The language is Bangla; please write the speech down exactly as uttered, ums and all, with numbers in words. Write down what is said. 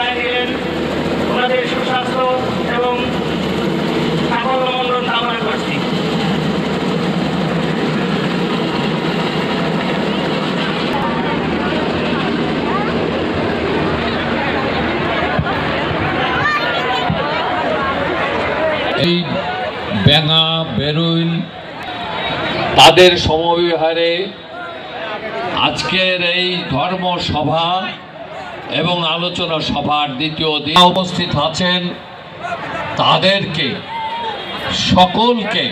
বিদায় দিলেন। ওনাদের সুস্বাস্থ্য এবং সাফল্য মন্ডল কামনা করছি। এই বেঙ্গা বেরুইল তাদের সমবিহারে আজকের এই ধর্মসভা এবং আলোচনা সভার দ্বিতীয় দিন উপস্থিত আছেন, তাদেরকে সকলকে